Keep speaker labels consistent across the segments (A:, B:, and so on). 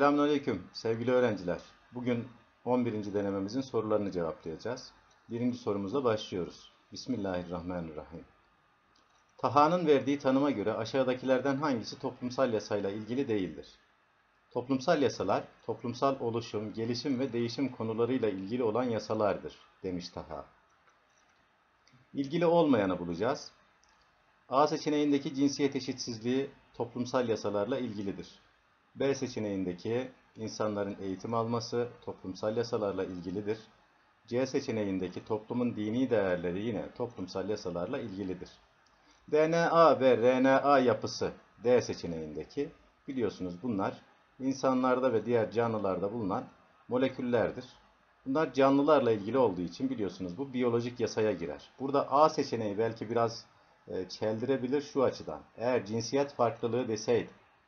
A: Selamünaleyküm sevgili öğrenciler. Bugün 11. denememizin sorularını cevaplayacağız. Birinci sorumuzla başlıyoruz. Bismillahirrahmanirrahim. Taha'nın verdiği tanıma göre aşağıdakilerden hangisi toplumsal yasayla ilgili değildir? Toplumsal yasalar, toplumsal oluşum, gelişim ve değişim konularıyla ilgili olan yasalardır, demiş Taha. İlgili olmayanı bulacağız. A seçeneğindeki cinsiyet eşitsizliği toplumsal yasalarla ilgilidir. B seçeneğindeki insanların eğitim alması toplumsal yasalarla ilgilidir. C seçeneğindeki toplumun dini değerleri yine toplumsal yasalarla ilgilidir. DNA ve RNA yapısı D seçeneğindeki, biliyorsunuz bunlar insanlarda ve diğer canlılarda bulunan moleküllerdir. Bunlar canlılarla ilgili olduğu için biliyorsunuz bu biyolojik yasaya girer. Burada A seçeneği belki biraz çeldirebilir şu açıdan. Eğer cinsiyet farklılığı deseydi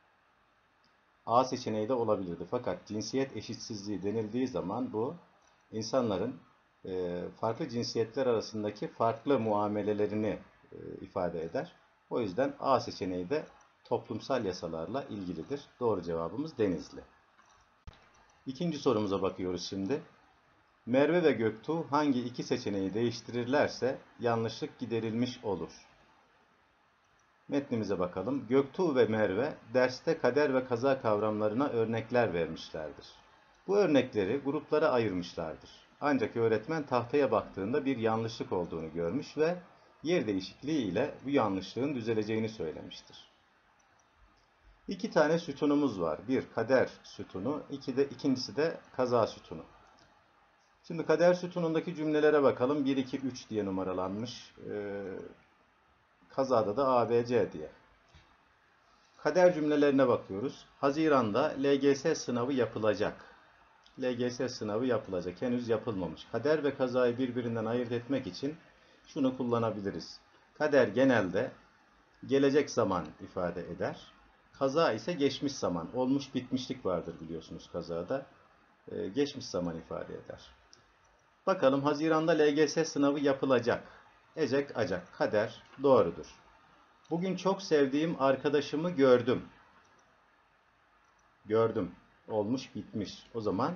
A: A seçeneği de olabilirdi. Fakat cinsiyet eşitsizliği denildiği zaman bu insanların farklı cinsiyetler arasındaki farklı muamelelerini ifade eder. O yüzden A seçeneği de toplumsal yasalarla ilgilidir. Doğru cevabımız Denizli. İkinci sorumuza bakıyoruz şimdi. Merve ve Göktuğ hangi iki seçeneği değiştirirlerse yanlışlık giderilmiş olur? Metnimize bakalım. Göktuğ ve Merve derste kader ve kaza kavramlarına örnekler vermişlerdir. Bu örnekleri gruplara ayırmışlardır. Ancak öğretmen tahtaya baktığında bir yanlışlık olduğunu görmüş ve yer değişikliği ile bu yanlışlığın düzeleceğini söylemiştir. İki tane sütunumuz var. Bir kader sütunu, ikincisi de kaza sütunu. Şimdi kader sütunundaki cümlelere bakalım. 1, 2, 3 diye numaralanmış. Kazada da A, B, C diye. Kader cümlelerine bakıyoruz. Haziran'da LGS sınavı yapılacak. LGS sınavı yapılacak. Henüz yapılmamış. Kader ve kazayı birbirinden ayırt etmek için şunu kullanabiliriz. Kader genelde gelecek zaman ifade eder. Kaza ise geçmiş zaman. Olmuş bitmişlik vardır biliyorsunuz kazada. Geçmiş zaman ifade eder. Bakalım Haziran'da LGS sınavı yapılacak. Ecek, acak, kader doğrudur. Bugün çok sevdiğim arkadaşımı gördüm. Gördüm. Olmuş, bitmiş. O zaman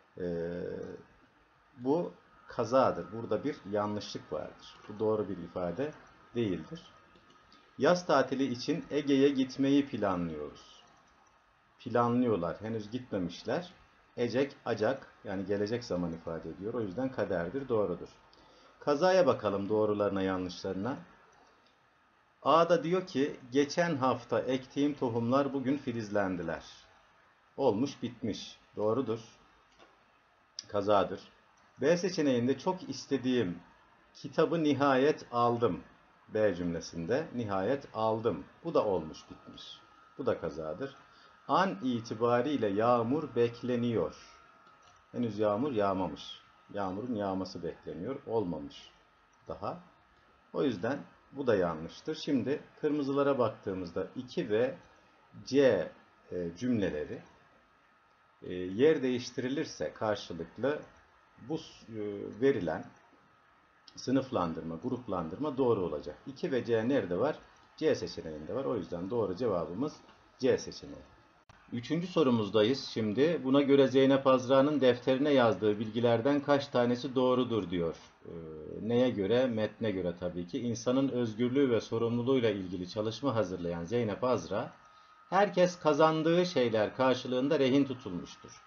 A: bu kazadır. Burada bir yanlışlık vardır. Bu doğru bir ifade değildir. Yaz tatili için Ege'ye gitmeyi planlıyoruz. Planlıyorlar. Henüz gitmemişler. Ecek, acak yani gelecek zaman ifade ediyor. O yüzden kaderdir. Doğrudur. Kazaya bakalım doğrularına yanlışlarına. A'da diyor ki geçen hafta ektiğim tohumlar bugün filizlendiler. Olmuş bitmiş. Doğrudur. Kazadır. B seçeneğinde çok istediğim kitabı nihayet aldım. B cümlesinde nihayet aldım. Bu da olmuş bitmiş. Bu da kazadır. An itibariyle yağmur bekleniyor. Henüz yağmur yağmamış. Yağmurun yağması bekleniyor. Olmamış daha. O yüzden bu da yanlıştır. Şimdi kırmızılara baktığımızda 2 ve C cümleleri yer değiştirilirse karşılıklı bu verilen sınıflandırma, gruplandırma doğru olacak. 2 ve C nerede var? C seçeneğinde var. O yüzden doğru cevabımız C seçeneği. Üçüncü sorumuzdayız şimdi. Buna göre Zeynep Azra'nın defterine yazdığı bilgilerden kaç tanesi doğrudur diyor. Neye göre? Metne göre tabii ki. İnsanın özgürlüğü ve sorumluluğuyla ilgili çalışma hazırlayan Zeynep Azra, herkes kazandığı şeyler karşılığında rehin tutulmuştur.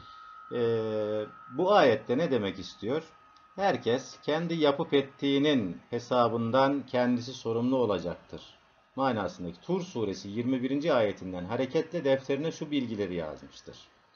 A: Bu ayette ne demek istiyor? Herkes kendi yapıp ettiğinin hesabından kendisi sorumlu olacaktır manasındaki Tur suresi 21. ayetinden hareketle defterine şu bilgileri yazmıştır.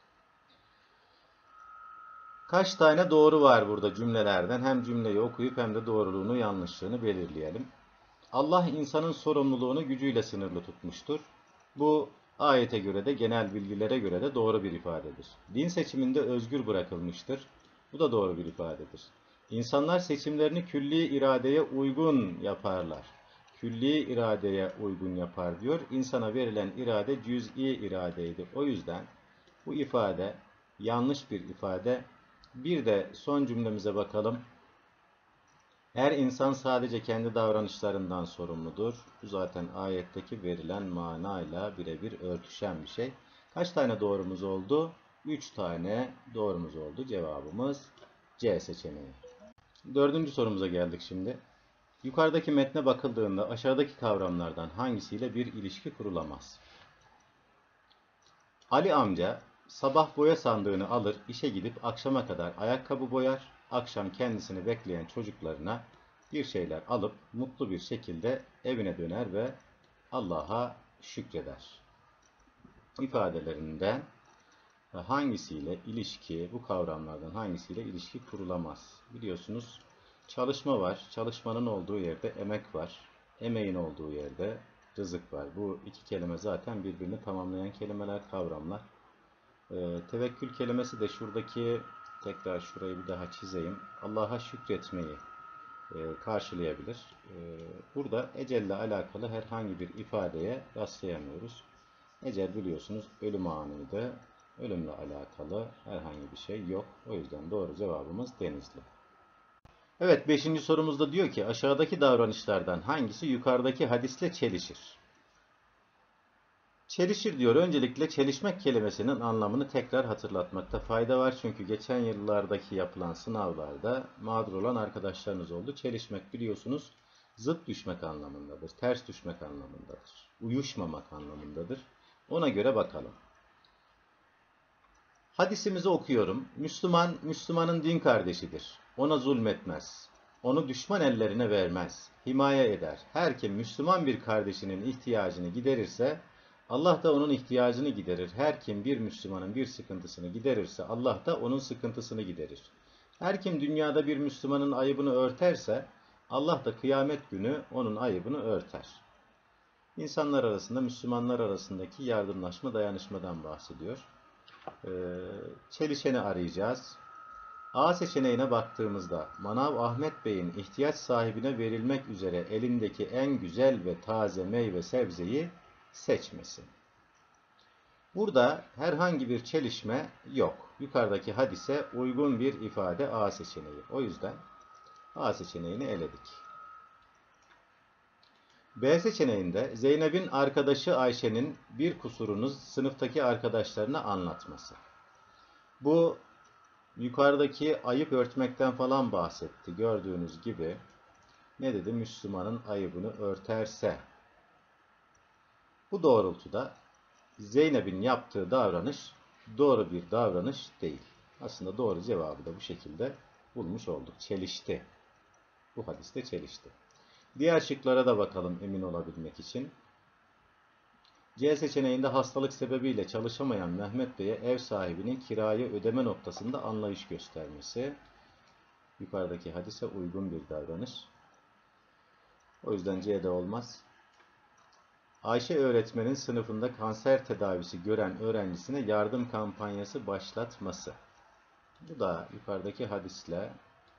A: Kaç tane doğru var burada cümlelerden? Hem cümleyi okuyup hem de doğruluğunu yanlışlığını belirleyelim. Allah insanın sorumluluğunu gücüyle sınırlı tutmuştur. Bu ayete göre de genel bilgilere göre de doğru bir ifadedir. Din seçiminde özgür bırakılmıştır. Bu da doğru bir ifadedir. İnsanlar seçimlerini külli iradeye uygun yaparlar. Külli iradeye uygun yapar diyor. İnsana verilen irade cüz'i iradeydi. O yüzden bu ifade yanlış bir ifade. Bir de son cümlemize bakalım. Her insan sadece kendi davranışlarından sorumludur. Bu zaten ayetteki verilen manayla birebir örtüşen bir şey. Kaç tane doğrumuz oldu? 3 tane doğrumuz oldu. Cevabımız C seçeneği. Dördüncü sorumuza geldik şimdi. Yukarıdaki metne bakıldığında aşağıdaki kavramlardan hangisiyle bir ilişki kurulamaz? Ali amca sabah boya sandığını alır, işe gidip akşama kadar ayakkabı boyar, akşam kendisini bekleyen çocuklarına bir şeyler alıp mutlu bir şekilde evine döner ve Allah'a şükreder. İfadelerinden hangisiyle ilişki, bu kavramlardan hangisiyle ilişki kurulamaz? Biliyorsunuz çalışma var. Çalışmanın olduğu yerde emek var. Emeğin olduğu yerde rızık var. Bu iki kelime zaten birbirini tamamlayan kelimeler, kavramlar. Tevekkül kelimesi de şuradaki, tekrar şurayı bir daha çizeyim. Allah'a şükretmeyi karşılayabilir. Burada ecelle alakalı herhangi bir ifadeye rastlayamıyoruz. Ecel biliyorsunuz ölüm anıydı. Ölümle alakalı herhangi bir şey yok. O yüzden doğru cevabımız Denizli. Evet, 5. sorumuzda diyor ki aşağıdaki davranışlardan hangisi yukarıdaki hadisle çelişir? Çelişir diyor. Öncelikle çelişmek kelimesinin anlamını tekrar hatırlatmakta fayda var. Çünkü geçen yıllardaki yapılan sınavlarda mağdur olan arkadaşlarınız oldu. Çelişmek biliyorsunuz zıt düşmek anlamındadır. Ters düşmek anlamındadır. Uyuşmamak anlamındadır. Ona göre bakalım. Hadisimizi okuyorum. Müslüman, Müslümanın din kardeşidir. Ona zulmetmez. Onu düşman ellerine vermez. Himaye eder. Her kim Müslüman bir kardeşinin ihtiyacını giderirse, Allah da onun ihtiyacını giderir. Her kim bir Müslümanın bir sıkıntısını giderirse, Allah da onun sıkıntısını giderir. Her kim dünyada bir Müslümanın ayıbını örterse, Allah da kıyamet günü onun ayıbını örter. İnsanlar arasında, Müslümanlar arasındaki yardımlaşma, dayanışmadan bahsediyor. Çelişeni arayacağız. A seçeneğine baktığımızda Manav Ahmet Bey'in ihtiyaç sahibine verilmek üzere elindeki en güzel ve taze meyve sebzeyi seçmesi. Burada herhangi bir çelişme yok. Yukarıdaki hadise uygun bir ifade A seçeneği. O yüzden A seçeneğini eledik. B seçeneğinde Zeynep'in arkadaşı Ayşe'nin bir kusurunu sınıftaki arkadaşlarına anlatması. Bu yukarıdaki ayıp örtmekten falan bahsetti. Gördüğünüz gibi ne dedi? Müslümanın ayıbını örterse. Bu doğrultuda Zeynep'in yaptığı davranış doğru bir davranış değil. Aslında doğru cevabı da bu şekilde bulmuş olduk. Çelişti. Bu hadiste çelişti. Diğer şıklara da bakalım emin olabilmek için. C seçeneğinde hastalık sebebiyle çalışamayan Mehmet Bey'e ev sahibinin kirayı ödeme noktasında anlayış göstermesi. Yukarıdaki hadise uygun bir davranış. O yüzden C'de olmaz. Ayşe öğretmenin sınıfında kanser tedavisi gören öğrencisine yardım kampanyası başlatması. Bu da yukarıdaki hadisle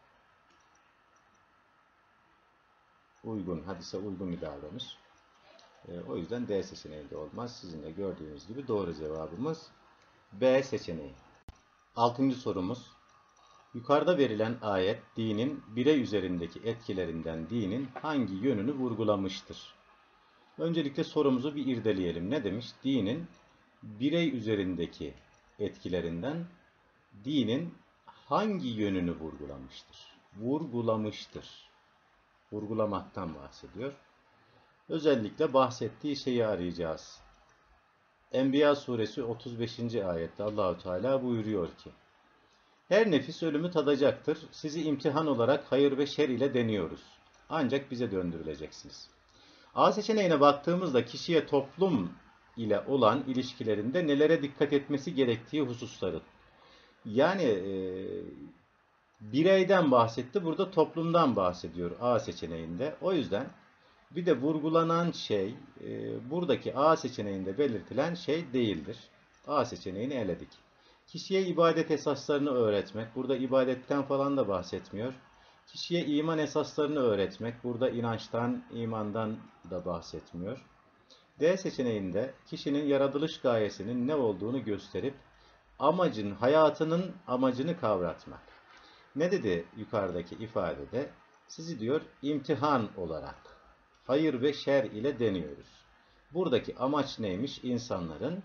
A: uygun, hadise uygun bir davranış. O yüzden D seçeneği de olmaz. Sizin de gördüğünüz gibi doğru cevabımız B seçeneği. 6. sorumuz. Yukarıda verilen ayet dinin birey üzerindeki etkilerinden dinin hangi yönünü vurgulamıştır? Öncelikle sorumuzu bir irdeleyelim. Ne demiş? Dinin birey üzerindeki etkilerinden dinin hangi yönünü vurgulamıştır? Vurgulamıştır. Vurgulamaktan bahsediyor. Özellikle bahsettiği şeyi arayacağız. Enbiya suresi 35. ayette Allahu Teala buyuruyor ki: her nefis ölümü tadacaktır. Sizi imtihan olarak hayır ve şer ile deniyoruz. Ancak bize döndürüleceksiniz. A seçeneğine baktığımızda kişiye toplum ile olan ilişkilerinde nelere dikkat etmesi gerektiği hususları. Yani bireyden bahsetti. Burada toplumdan bahsediyor A seçeneğinde. O yüzden bir de vurgulanan şey buradaki A seçeneğinde belirtilen şey değildir. A seçeneğini eledik. Kişiye ibadet esaslarını öğretmek. Burada ibadetten falan da bahsetmiyor. Kişiye iman esaslarını öğretmek. Burada inançtan, imandan da bahsetmiyor. D seçeneğinde kişinin yaratılış gayesinin ne olduğunu gösterip hayatının amacını kavratmak. Ne dedi yukarıdaki ifadede? Sizi diyor imtihan olarak hayır ve şer ile deniyoruz. Buradaki amaç neymiş? İnsanların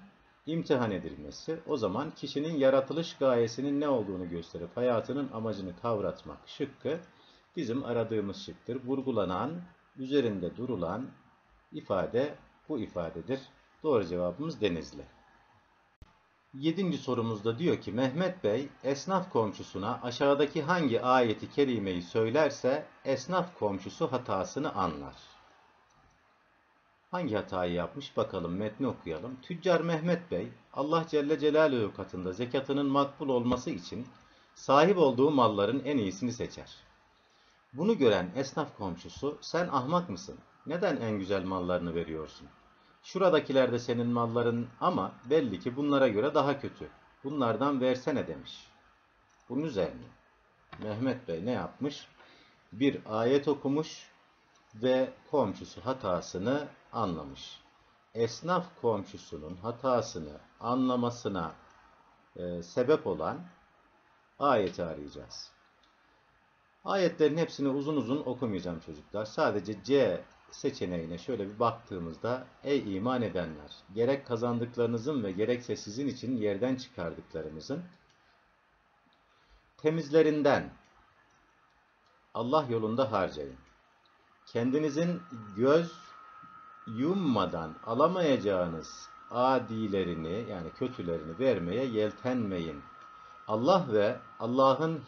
A: imtihan edilmesi, o zaman kişinin yaratılış gayesinin ne olduğunu gösterip hayatının amacını kavratmak şıkkı bizim aradığımız şıktır. Vurgulanan, üzerinde durulan ifade bu ifadedir. Doğru cevabımız Denizli. 7. sorumuzda diyor ki Mehmet Bey esnaf komşusuna aşağıdaki hangi ayeti kerimeyi söylerse esnaf komşusu hatasını anlar. Hangi hatayı yapmış bakalım, metni okuyalım. Tüccar Mehmet Bey Allah Celle Celaluhu katında zekatının makbul olması için sahip olduğu malların en iyisini seçer. Bunu gören esnaf komşusu sen ahmak mısın? Neden en güzel mallarını veriyorsun? Şuradakiler de senin malların ama belli ki bunlara göre daha kötü. Bunlardan versene demiş. Bunun üzerine Mehmet Bey ne yapmış? Bir ayet okumuş ve komşusu hatasını anlamış. Esnaf komşusunun hatasını anlamasına sebep olan ayeti arayacağız. Ayetlerin hepsini uzun uzun okumayacağım çocuklar. Sadece C seçeneğine şöyle bir baktığımızda ey iman edenler, gerek kazandıklarınızın ve gerekse sizin için yerden çıkardıklarınızın temizlerinden Allah yolunda harcayın. Kendinizin göz yummadan alamayacağınız adilerini yani kötülerini vermeye yeltenmeyin. Allah'ın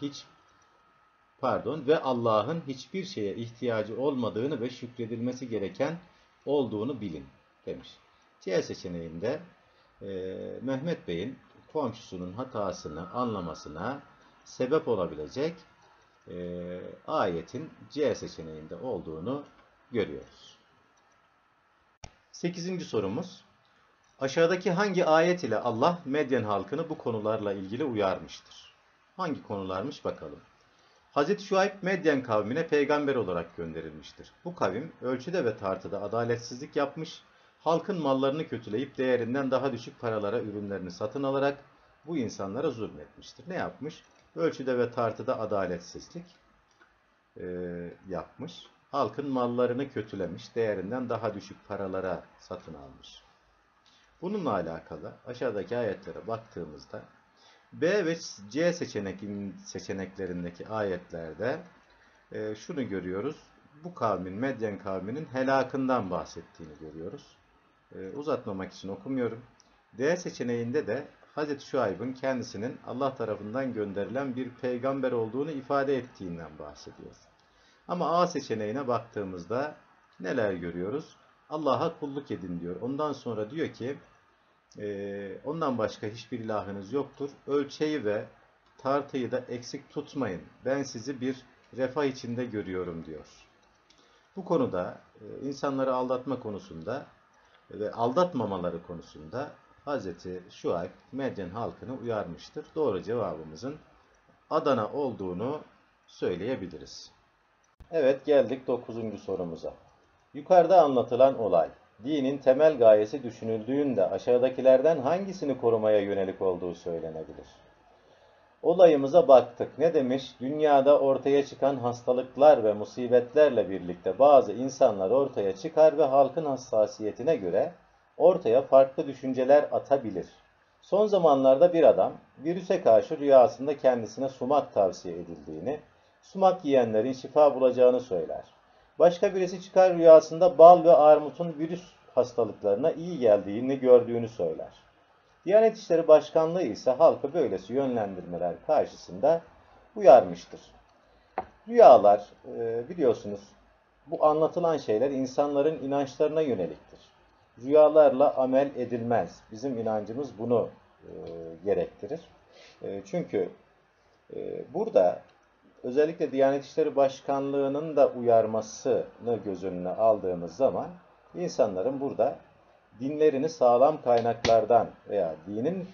A: hiçbir şeye ihtiyacı olmadığını ve şükredilmesi gereken olduğunu bilin demiş. C seçeneğinde Mehmet Bey'in komşusunun hatasını anlamasına sebep olabilecek ayetin C seçeneğinde olduğunu görüyoruz. 8. sorumuz. Aşağıdaki hangi ayet ile Allah Medyen halkını bu konularla ilgili uyarmıştır? Hangi konularmış bakalım. Hz. Şuayb Medyen kavmine peygamber olarak gönderilmiştir. Bu kavim ölçüde ve tartıda adaletsizlik yapmış, halkın mallarını kötüleyip değerinden daha düşük paralara ürünlerini satın alarak bu insanlara zulmetmiştir. Ne yapmış? Ölçüde ve tartıda adaletsizlik yapmış. Halkın mallarını kötülemiş, değerinden daha düşük paralara satın almış. Bununla alakalı aşağıdaki ayetlere baktığımızda B ve C seçeneklerindeki ayetlerde şunu görüyoruz. Bu kavmin, Medyen kavminin helakından bahsettiğini görüyoruz. Uzatmamak için okumuyorum. D seçeneğinde de Hz. Şuayb'ın kendisinin Allah tarafından gönderilen bir peygamber olduğunu ifade ettiğinden bahsediyor. Ama A seçeneğine baktığımızda neler görüyoruz? Allah'a kulluk edin diyor. Ondan sonra diyor ki ondan başka hiçbir ilahınız yoktur. Ölçeyi ve tartıyı da eksik tutmayın. Ben sizi bir refah içinde görüyorum diyor. Bu konuda insanları aldatma konusunda ve aldatmamaları konusunda Hz. Şuayb Medyen halkını uyarmıştır. Doğru cevabımızın Adana olduğunu söyleyebiliriz. Evet, geldik 9. sorumuza. Yukarıda anlatılan olay, dinin temel gayesi düşünüldüğünde aşağıdakilerden hangisini korumaya yönelik olduğu söylenebilir? Olayımıza baktık. Ne demiş? Dünyada ortaya çıkan hastalıklar ve musibetlerle birlikte bazı insanlar ortaya çıkar ve halkın hassasiyetine göre ortaya farklı düşünceler atabilir. Son zamanlarda bir adam virüse karşı rüyasında kendisine sumak tavsiye edildiğini, sumak yiyenlerin şifa bulacağını söyler. Başka birisi çıkar rüyasında bal ve armutun virüs hastalıklarına iyi geldiğini gördüğünü söyler. Diyanet İşleri Başkanlığı ise halkı böylesi yönlendirmeler karşısında uyarmıştır. Rüyalar, biliyorsunuz bu anlatılan şeyler insanların inançlarına yöneliktir. Rüyalarla amel edilmez. Bizim inancımız bunu gerektirir. Çünkü burada özellikle Diyanet İşleri Başkanlığı'nın da uyarmasını göz önüne aldığımız zaman insanların burada dinlerini sağlam kaynaklardan veya dinin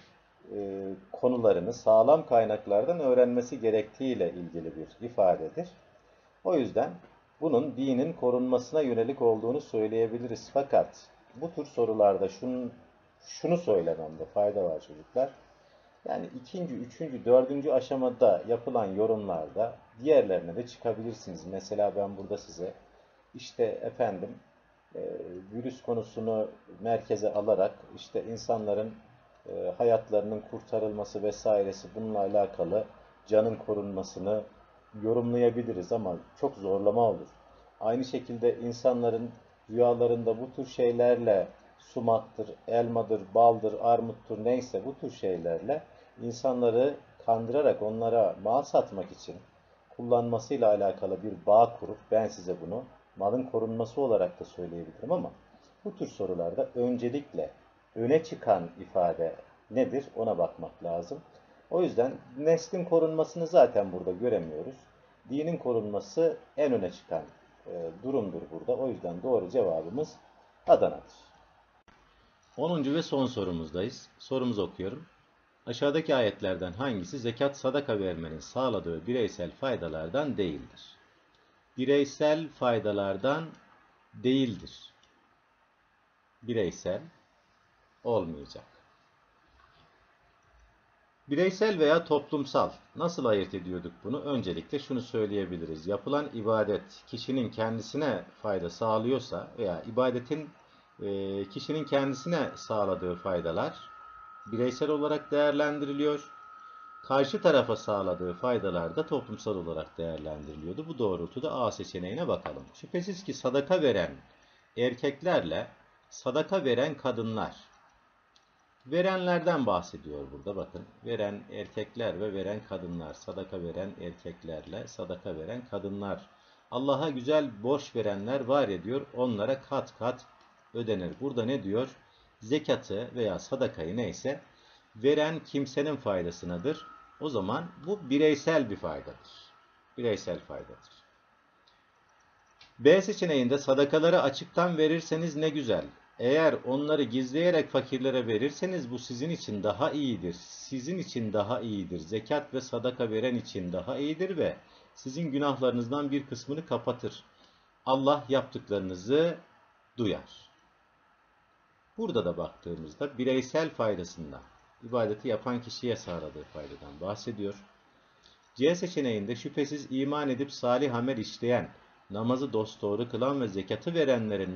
A: konularını sağlam kaynaklardan öğrenmesi gerektiğiyle ilgili bir ifadedir. O yüzden bunun dinin korunmasına yönelik olduğunu söyleyebiliriz. Fakat bu tür sorularda şunu söylememde fayda var çocuklar. Yani 2., 3., 4. aşamada yapılan yorumlarda diğerlerine de çıkabilirsiniz. Mesela ben burada size işte efendim virüs konusunu merkeze alarak işte insanların hayatlarının kurtarılması vesairesi, bununla alakalı canın korunmasını yorumlayabiliriz ama çok zorlama olur. Aynı şekilde insanların rüyalarında bu tür şeylerle, sumaktır, elmadır, baldır, armuttur, neyse bu tür şeylerle insanları kandırarak onlara mal satmak için kullanmasıyla alakalı bir bağ kurup, ben size bunu malın korunması olarak da söyleyebilirim ama bu tür sorularda öncelikle öne çıkan ifade nedir ona bakmak lazım. O yüzden neslin korunmasını zaten burada göremiyoruz. Dinin korunması en öne çıkan durumdur burada. O yüzden doğru cevabımız Adana'dır. 10. ve son sorumuzdayız. Sorumuzu okuyorum. Aşağıdaki ayetlerden hangisi zekat sadaka vermenin sağladığı bireysel faydalardan değildir? Bireysel faydalardan değildir. Bireysel olmayacak. Bireysel veya toplumsal. Nasıl ayırt ediyorduk bunu? Öncelikle şunu söyleyebiliriz. Yapılan ibadet kişinin kendisine fayda sağlıyorsa veya ibadetin kişinin kendisine sağladığı faydalar bireysel olarak değerlendiriliyor. Karşı tarafa sağladığı faydalar da toplumsal olarak değerlendiriliyordu. Bu doğrultuda A seçeneğine bakalım. Şüphesiz ki sadaka veren erkeklerle sadaka veren kadınlar, verenlerden bahsediyor burada bakın. Veren erkekler ve veren kadınlar, sadaka veren erkeklerle sadaka veren kadınlar. Allah'a güzel borç verenler var ya diyor, onlara kat kat ödenir. Burada ne diyor? Zekatı veya sadakayı neyse veren kimsenin faydasınadır. O zaman bu bireysel bir faydadır. Bireysel faydadır. B seçeneğinde sadakaları açıktan verirseniz ne güzel. Eğer onları gizleyerek fakirlere verirseniz bu sizin için daha iyidir. Sizin için daha iyidir. Zekat ve sadaka veren için daha iyidir ve sizin günahlarınızdan bir kısmını kapatır. Allah yaptıklarınızı duyar. Burada da baktığımızda bireysel faydasından, ibadeti yapan kişiye sağladığı faydadan bahsediyor. C seçeneğinde şüphesiz iman edip salih amel işleyen, namazı dosdoğru kılan ve zekatı verenlerin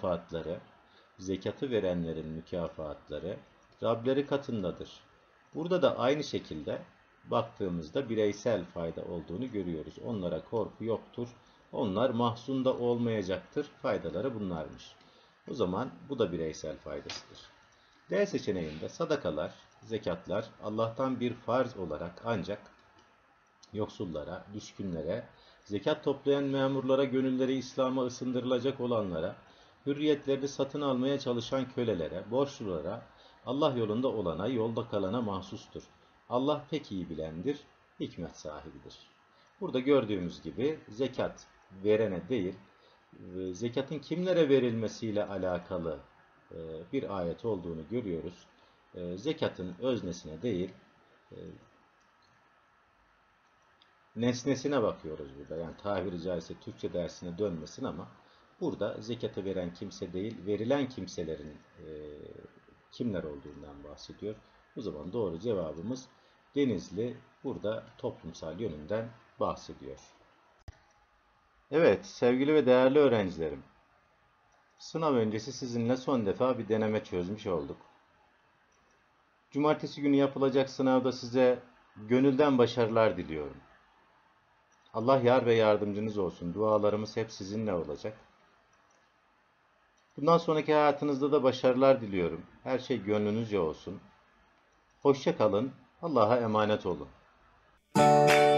A: mükafatları Rableri katındadır. Burada da aynı şekilde baktığımızda bireysel fayda olduğunu görüyoruz. Onlara korku yoktur. Onlar mahzun da olmayacaktır. Faydaları bunlarmış. O zaman bu da bireysel faydasıdır. D seçeneğinde sadakalar, zekatlar Allah'tan bir farz olarak ancak yoksullara, düşkünlere, zekat toplayan memurlara, gönülleri İslam'a ısındırılacak olanlara, hürriyetlerini satın almaya çalışan kölelere, borçlulara, Allah yolunda olana, yolda kalana mahsustur. Allah pek iyi bilendir, hikmet sahibidir. Burada gördüğümüz gibi zekat verene değil, zekatın kimlere verilmesiyle alakalı bir ayet olduğunu görüyoruz. Zekatın öznesine değil, nesnesine bakıyoruz burada. Yani tabiri caizse Türkçe dersine dönmesin ama burada zekatı veren kimse değil, verilen kimselerin kimler olduğundan bahsediyor. O zaman doğru cevabımız Denizli. Burada toplumsal yönünden bahsediyor. Evet, sevgili ve değerli öğrencilerim. Sınav öncesi sizinle son defa bir deneme çözmüş olduk. Cumartesi günü yapılacak sınavda size gönülden başarılar diliyorum. Allah yar ve yardımcınız olsun. Dualarımız hep sizinle olacak. Bundan sonraki hayatınızda da başarılar diliyorum. Her şey gönlünüzce olsun. Hoşça kalın. Allah'a emanet olun.